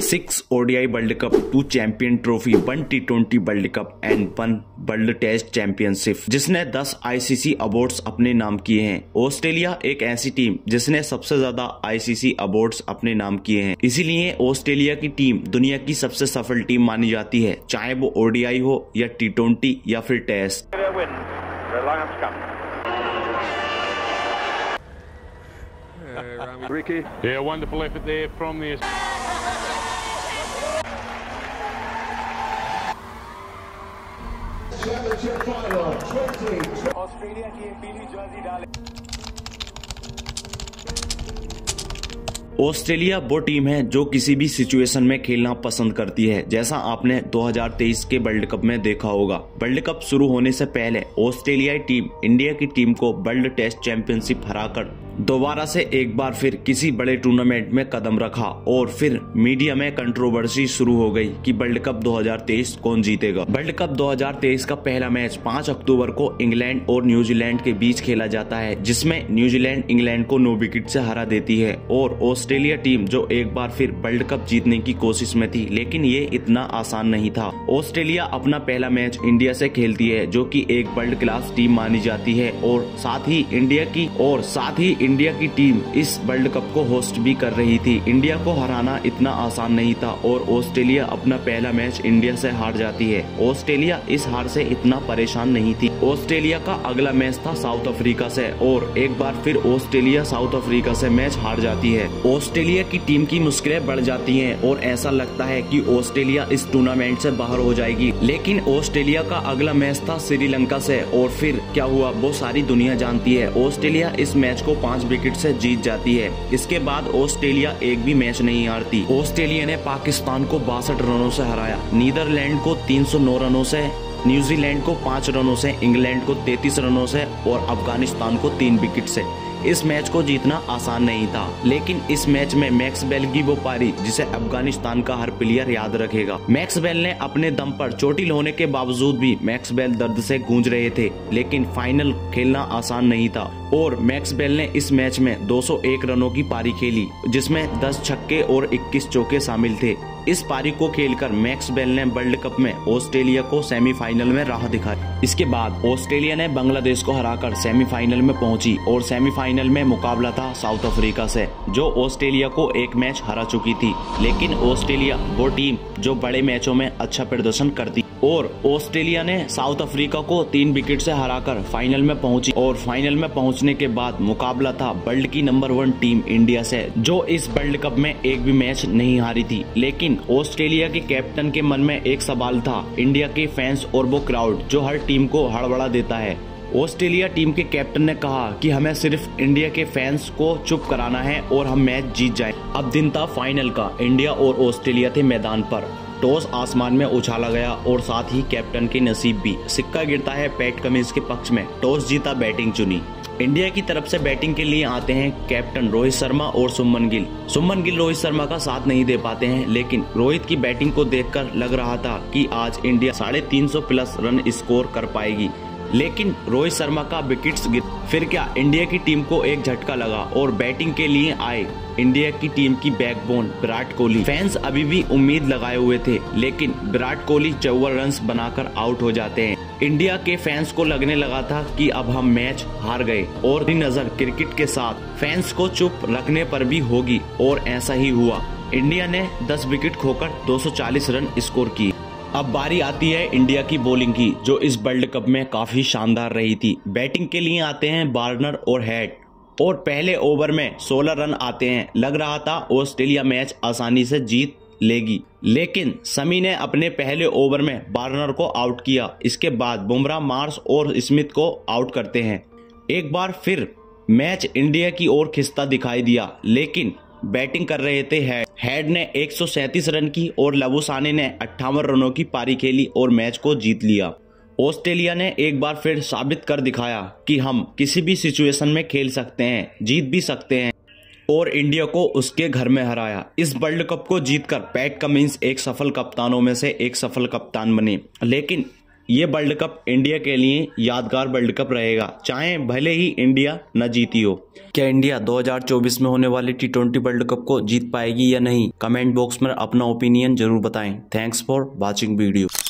6 ODI world cup, 2 champion trophy, 1 T20 world cup and 1 world test championship, जिसने 10 ICC awards अपने नाम किए हैं। ऑस्ट्रेलिया एक ऐसी टीम जिसने सबसे ज्यादा ICC अवार्ड्स अपने नाम किए हैं, इसीलिए ऑस्ट्रेलिया की टीम दुनिया की सबसे सफल टीम मानी जाती है, चाहे वो ODI हो या T20 या फिर test. Ricky. Yeah, wonderful effort there from the... Championship final 20. Australia की पीली जर्सी डाले। ऑस्ट्रेलिया वो टीम है जो किसी भी सिचुएशन में खेलना पसंद करती है, जैसा आपने 2023 के वर्ल्ड कप में देखा होगा। वर्ल्ड कप शुरू होने से पहले ऑस्ट्रेलियाई टीम इंडिया की टीम को वर्ल्ड टेस्ट चैंपियनशिप हराकर दोबारा से एक बार फिर किसी बड़े टूर्नामेंट में कदम रखा और फिर मीडिया में कंट्रोवर्सी शुरू हो गई कि वर्ल्ड कप 2023 कौन जीतेगा। वर्ल्ड कप 2023 का पहला मैच 5 अक्टूबर को इंग्लैंड और न्यूजीलैंड के बीच खेला जाता है, जिसमें न्यूजीलैंड इंग्लैंड को 9 विकेट से हरा देती है और ऑस्ट्रेलिया टीम जो एक बार फिर वर्ल्ड कप जीतने की कोशिश में थी, लेकिन ये इतना आसान नहीं था। ऑस्ट्रेलिया अपना पहला मैच इंडिया से खेलती है, जो कि एक वर्ल्ड क्लास टीम मानी जाती है और साथ ही इंडिया की टीम इस वर्ल्ड कप को होस्ट भी कर रही थी। इंडिया को हराना इतना आसान नहीं था और ऑस्ट्रेलिया अपना पहला मैच इंडिया से हार जाती है। ऑस्ट्रेलिया इस हार से इतना परेशान नहीं थी। ऑस्ट्रेलिया का अगला मैच था साउथ अफ्रीका से और एक बार फिर ऑस्ट्रेलिया साउथ अफ्रीका से मैच हार जाती है। ऑस्ट्रेलिया की टीम की मुश्किलें बढ़ जाती हैं और ऐसा लगता है कि ऑस्ट्रेलिया इस टूर्नामेंट से बाहर हो जाएगी, लेकिन ऑस्ट्रेलिया का अगला मैच था श्रीलंका से और फिर क्या हुआ वो सारी दुनिया जानती है। ऑस्ट्रेलिया इस मैच को 5 विकेट से जीत जाती है। इसके बाद ऑस्ट्रेलिया एक भी मैच नहीं हारती। ऑस्ट्रेलिया ने पाकिस्तान को 62 रनों से हराया, नीदरलैंड को 309 रनों से, न्यूजीलैंड को 5 रनों से, इंग्लैंड को 33 रनों से और अफगानिस्तान को 3 विकेट से। इस मैच को जीतना आसान नहीं था, लेकिन इस मैच में मैक्सवेल की वो पारी जिसे अफगानिस्तान का हर प्लेयर याद रखेगा। मैक्सवेल ने अपने दम पर चोटिल होने के बावजूद भी मैक्सवेल दर्द से गूंज रहे थे, लेकिन फाइनल खेलना आसान नहीं था और मैक्सवेल ने इस मैच में 201 रनों की पारी खेली, जिसमें 10 छक्के और 21 चौके शामिल थे। इस पारी को खेलकर मैक्सवेल ने वर्ल्ड कप में ऑस्ट्रेलिया को सेमीफाइनल में राह दिखाई। इसके बाद ऑस्ट्रेलिया ने बांग्लादेश को हराकर सेमीफाइनल में पहुंची और सेमीफाइनल में मुकाबला था साउथ अफ्रीका से, जो ऑस्ट्रेलिया को एक मैच हरा चुकी थी। लेकिन ऑस्ट्रेलिया वो टीम जो बड़े मैचों में अच्छा प्रदर्शन करती और ऑस्ट्रेलिया ने साउथ अफ्रीका को 3 विकेट से हराकर फाइनल में पहुंची और फाइनल में पहुंचने के बाद मुकाबला था वर्ल्ड की नंबर 1 टीम इंडिया से, जो इस वर्ल्ड कप में एक भी मैच नहीं हारी थी। लेकिन ऑस्ट्रेलिया के कैप्टन के मन में एक सवाल था, इंडिया के फैंस और वो क्राउड जो हर टीम को हड़बड़ा देता है। ऑस्ट्रेलिया टीम के कैप्टन ने कहा कि हमें सिर्फ इंडिया के फैंस को चुप कराना है और हम मैच जीत जाएं। अब दिन था फाइनल का, इंडिया और ऑस्ट्रेलिया थे मैदान पर। टॉस आसमान में उछाला गया और साथ ही कैप्टन के नसीब भी। सिक्का गिरता है पैट कमिंस के पक्ष में, टॉस जीता, बैटिंग चुनी। इंडिया की तरफ से बैटिंग के लिए आते हैं कैप्टन रोहित शर्मा और सुमन गिल। सुमन गिल रोहित शर्मा का साथ नहीं दे पाते हैं, लेकिन रोहित की बैटिंग को देखकर लग रहा था कि आज इंडिया 350 प्लस रन स्कोर कर पाएगी, लेकिन रोहित शर्मा का विकेट्स गिर। फिर क्या, इंडिया की टीम को एक झटका लगा और बैटिंग के लिए आए इंडिया की टीम की बैकबोन विराट कोहली। फैंस अभी भी उम्मीद लगाए हुए थे, लेकिन विराट कोहली 54 रन्स बनाकर आउट हो जाते हैं। इंडिया के फैंस को लगने लगा था कि अब हम मैच हार गए और नजर क्रिकेट के साथ फैंस को चुप रखने पर भी होगी और ऐसा ही हुआ। इंडिया ने 10 विकेट खोकर 240 रन स्कोर किए। अब बारी आती है इंडिया की बॉलिंग की, जो इस वर्ल्ड कप में काफी शानदार रही थी। बैटिंग के लिए आते हैं वार्नर और हेड और पहले ओवर में 16 रन आते हैं। लग रहा था ऑस्ट्रेलिया मैच आसानी से जीत लेगी, लेकिन शमी ने अपने पहले ओवर में वार्नर को आउट किया। इसके बाद बुमराह, मार्श और स्मिथ को आउट करते हैं। एक बार फिर मैच इंडिया की ओर खिंचता दिखाई दिया, लेकिन बैटिंग कर रहे थे हेड ने 137 रन की और लबुसाने ने 58 रनों की पारी खेली और मैच को जीत लिया। ऑस्ट्रेलिया ने एक बार फिर साबित कर दिखाया कि हम किसी भी सिचुएशन में खेल सकते हैं, जीत भी सकते हैं और इंडिया को उसके घर में हराया। इस वर्ल्ड कप को जीतकर पैट कमिंस एक सफल कप्तानों में से एक सफल कप्तान बने, लेकिन ये वर्ल्ड कप इंडिया के लिए यादगार वर्ल्ड कप रहेगा, चाहे भले ही इंडिया न जीती हो। क्या इंडिया 2024 में होने वाले T20 वर्ल्ड कप को जीत पाएगी या नहीं? कमेंट बॉक्स में अपना ओपिनियन जरूर बताएं। Thanks for watching video.